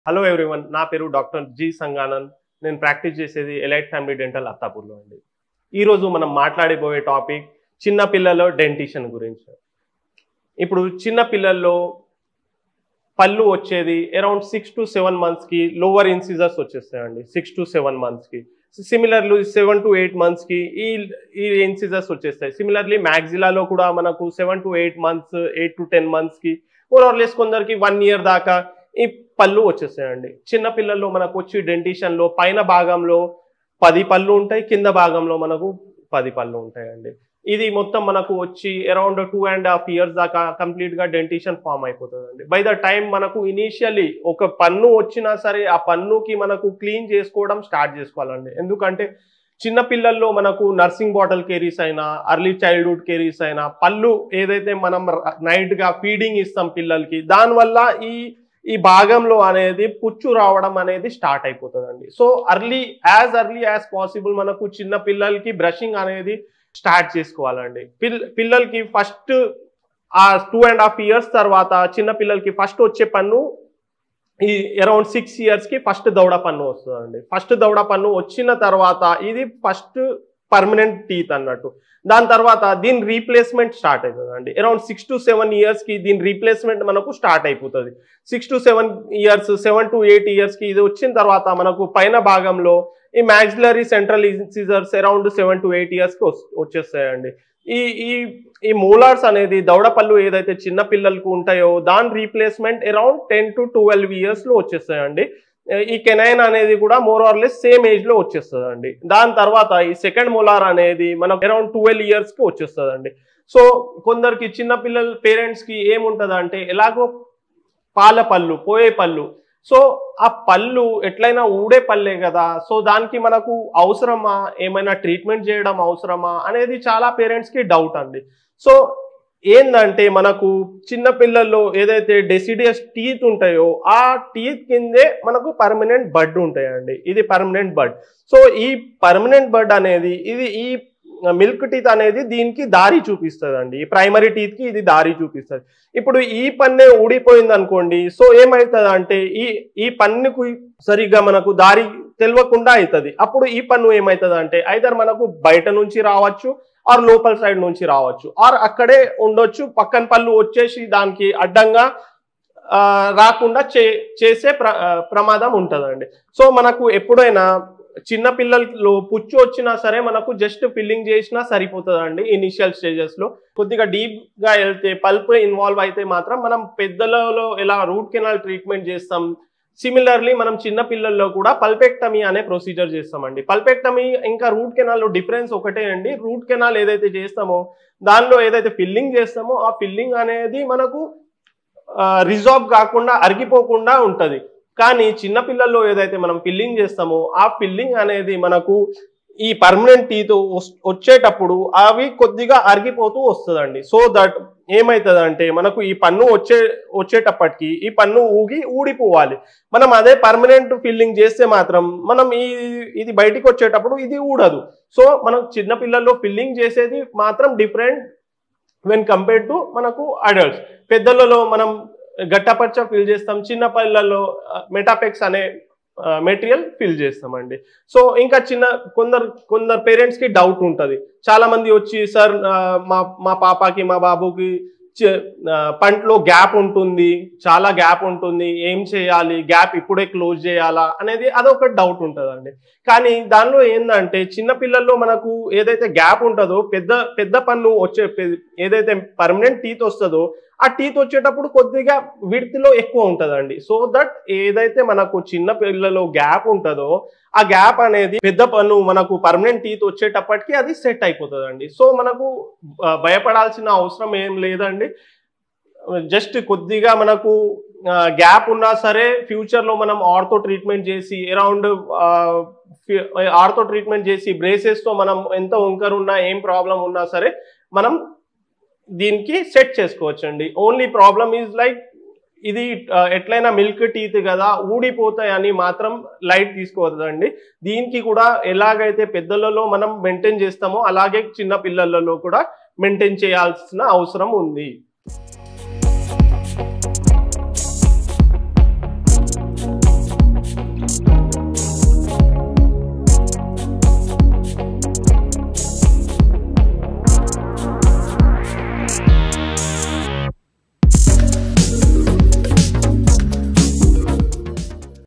Hello everyone, నా పేరు doctor G సంగానంద్. నేను ప్రాక్టీస్ చేసేది ఎలైట్ ఫ్యామిలీ డెంటల్ అత్తాపూర్లో అండి. ఈరోజు మనం మాట్లాడబోయే టాపిక్ చిన్న పిల్లల డెంటిషన్ గురించి. ఇప్పుడు చిన్న పిల్లల్లో పళ్ళు వచ్చేది అరౌండ్ 6 to 7 monthsకి లోవర్ ఇన్సిజర్స్ వచ్చేస్తాయండి. 6 to 7 monthsకి. సిమిలర్లీ 7 to 8 monthsకి ఈ ఇన్సిజర్స్ వచ్చేస్తాయి. సిమిలర్లీ మ్యాక్సిలాలో కూడా మనకు 7 to 8 months, 8 to 10 monthsకి మోర్ ఆర్ లెస్ కొందరికి 1 year దాకా ఈ పళ్ళు వచ్చేస్తాయండి. చిన్న పిల్లల్లో మనకు వచ్చి డెంటిషన్లో పైన భాగంలో 10 పళ్ళు ఉంటాయి, కింద భాగంలో మనకు 10 పళ్ళు ఉంటాయండి. ఇది మొత్తం మనకు వచ్చి అరౌండ్ 2.5 years దాకా కంప్లీట్గా డెంటిషన్ ఫామ్ అయిపోతుందండి. బై ద టైం మనకు ఇనీషియలీ ఒక పన్ను వచ్చినా సరే ఆ పన్నుకి మనకు క్లీన్ చేసుకోవడం స్టార్ట్ చేసుకోవాలండి. ఎందుకంటే చిన్న పిల్లల్లో మనకు నర్సింగ్ బాటిల్ కేరీస్ అయినా, అర్లీ చైల్డ్హుడ్ కేరీస్ అయినా, పళ్ళు ఏదైతే మనం నైట్గా ఫీడింగ్ ఇస్తాం పిల్లలకి, దానివల్ల ఈ భాగంలో అనేది పుచ్చు రావడం అనేది స్టార్ట్ అయిపోతుందండి. సో ఎర్లీ యాజ్ పాసిబుల్ మనకు చిన్న పిల్లలకి బ్రషింగ్ అనేది స్టార్ట్ చేసుకోవాలండి. పిల్లలకి ఫస్ట్ ఆ 2.5 years తర్వాత చిన్న పిల్లలకి ఫస్ట్ వచ్చే పన్ను ఈ అరౌండ్ 6 yearsకి ఫస్ట్ దవడ పన్ను వస్తుందండి. ఫస్ట్ దవడ పన్ను వచ్చిన తర్వాత ఇది ఫస్ట్ పర్మనెంట్ టీత్ అన్నట్టు. దాని తర్వాత దీని రీప్లేస్మెంట్ స్టార్ట్ అవుతుందండి. అరౌండ్ 6 to 7 yearsకి దీని రీప్లేస్మెంట్ మనకు స్టార్ట్ అయిపోతుంది. 6 to 7 years, 7 to 8 yearsకి ఇది వచ్చిన తర్వాత మనకు పైన భాగంలో ఈ maxillary central incisors around 7 to 8 yearsకి వచ్చేస్తాయండి. ఈ మోలార్స్ అనేది దవడపళ్ళు ఏదైతే చిన్న పిల్లలకు ఉంటాయో దాని రీప్లేస్మెంట్ అరౌండ్ 10 to 12 yearsలో వచ్చేస్తాయండి. ఈ కెనైన్ అనేది కూడా మోర్ ఆర్ లెస్ సేమ్ ఏజ్లో వచ్చేస్తుందండి. దాని తర్వాత ఈ సెకండ్ మోలార్ అనేది మనకు అరౌండ్ 12 yearsకి వచ్చేస్తుందండి. సో కొందరికి చిన్న పిల్లల పేరెంట్స్కి ఏముంటుంది అంటే ఎలాగో పాల పళ్ళు, పోయే పళ్ళు, సో ఆ పళ్ళు ఎట్లయినా ఊడే పళ్ళే కదా, సో దానికి మనకు అవసరమా, ఏమైనా ట్రీట్మెంట్ చేయడం అవసరమా అనేది చాలా పేరెంట్స్కి డౌట్ అండి. సో ఏందంటే మనకు చిన్న పిల్లల్లో ఏదైతే డెసిడియస్ టీత్ ఉంటాయో ఆ టీత్ కిందే మనకు పర్మనెంట్ బడ్ ఉంటాయండి. ఇది పర్మనెంట్ బడ్. సో ఈ పర్మనెంట్ బడ్ అనేది ఈ మిల్క్ టీత్ అనేది దీనికి దారి చూపిస్తుంది అండి. ఈ ప్రైమరీ టీత్కి ఇది దారి చూపిస్తుంది. ఇప్పుడు ఈ పన్నే ఊడిపోయింది అనుకోండి, సో ఏమవుతుంది అంటే ఈ పన్నుకు సరిగ్గా మనకు దారి తెలియకుండా అవుతుంది. అప్పుడు ఈ పన్ను ఏమవుతుంది అంటే ఐదర్ మనకు బయట నుంచి రావచ్చు ఆర్ లోపల సైడ్ నుంచి రావచ్చు, ఆర్ అక్కడే ఉండొచ్చు, పక్కన పళ్ళు వచ్చేసి దానికి అడ్డంగా రాకుండా చేసే ప్రమాదం ఉంటుందండి. సో మనకు ఎప్పుడైనా చిన్న పిల్లల్లో పుచ్చు వచ్చినా సరే మనకు జస్ట్ ఫిల్లింగ్ చేసినా సరిపోతుందండి. ఇనిషియల్ స్టేజెస్లో కొద్దిగా డీప్గా వెళ్తే పల్ప్ ఇన్వాల్వ్ అయితే మాత్రం మనం పెద్దలలో ఎలా రూట్ కెనాల్ ట్రీట్మెంట్ చేస్తాం, సిమిలర్లీ మనం చిన్న పిల్లల్లో కూడా పల్పెక్టమీ అనే ప్రొసీజర్ చేస్తామండి. పల్పెక్టమీ ఇంకా రూట్ కెనాల్లో డిఫరెన్స్ ఒకటే అండి. రూట్ కెనాల్ ఏదైతే చేస్తామో దానిలో ఏదైతే ఫిల్లింగ్ చేస్తామో ఆ ఫిల్లింగ్ అనేది మనకు రిజాల్వ్ కాకుండా అరిగిపోకుండా ఉంటుంది. కానీ చిన్న పిల్లల్లో ఏదైతే మనం ఫిల్లింగ్ చేస్తామో ఆ ఫిల్లింగ్ అనేది మనకు ఈ పర్మనెంట్ టీత్ వచ్చేటప్పుడు అవి కొద్దిగా అరిగిపోతూ వస్తుందండి. సో దట్ ఏమవుతుందంటే మనకు ఈ పన్ను వచ్చేటప్పటికి ఈ పన్ను ఊడిపోవాలి. మనం అదే పర్మనెంట్ ఫిల్లింగ్ చేస్తే మాత్రం మనం ఇది బయటికి వచ్చేటప్పుడు ఇది ఊడదు. సో మనం చిన్న పిల్లల్లో ఫిల్లింగ్ చేసేది మాత్రం డిఫరెంట్ వెన్ కంపేర్డ్ టు మనకు అడల్ట్స్. పెద్దలలో మనం గట్టపచ్చ ఫిల్ చేస్తాం, చిన్న పిల్లల్లో మెటాపెక్స్ అనే మెటీరియల్ ఫిల్ చేస్తామండి. సో ఇంకా కొందరు పేరెంట్స్కి డౌట్ ఉంటుంది. చాలా మంది వచ్చి సార్ మా పాపకి మా బాబుకి పంటలో గ్యాప్ ఉంటుంది, చాలా గ్యాప్ ఉంటుంది, ఏం చేయాలి, గ్యాప్ ఇప్పుడే క్లోజ్ చేయాలా అనేది అదొక డౌట్ ఉంటుందండి. కానీ దానిలో ఏంటంటే చిన్న పిల్లల్లో మనకు ఏదైతే గ్యాప్ ఉంటుందో పెద్ద పన్ను ఏదైతే పర్మనెంట్ టీత్ వస్తుందో ఆ టీత్ వచ్చేటప్పుడు కొద్దిగా విడ్త్లో ఎక్కువ ఉంటుందండి. సో దట్ ఏదైతే మనకు చిన్న పిల్లలో గ్యాప్ ఉంటుందో ఆ గ్యాప్ అనేది పెద్ద పన్ను మనకు పర్మనెంట్ టీత్ వచ్చేటప్పటికి అది సెట్ అయిపోతుందండి. సో మనకు భయపడాల్సిన అవసరం ఏం లేదండి. జస్ట్ కొద్దిగా మనకు గ్యాప్ ఉన్నా సరే ఫ్యూచర్లో మనం ఆర్థో ట్రీట్మెంట్ చేసి బ్రేసెస్తో మనం ఎంత వంకర్ ఉన్నా ఏం ప్రాబ్లం ఉన్నా సరే మనం దీనికి సెట్ చేసుకోవచ్చండి. ఓన్లీ ప్రాబ్లమ్ ఈజ్ లైక్ ఇది ఎట్లయినా మిల్క్ టీత్ కదా ఊడిపోతాయని మాత్రం లైట్ తీసుకోవద్దండి. దీనికి కూడా ఎలాగైతే పెద్దలలో మనం మెయింటైన్ చేస్తామో అలాగే చిన్న పిల్లలలో కూడా మెయింటైన్ చేయాల్సిన అవసరం ఉంది.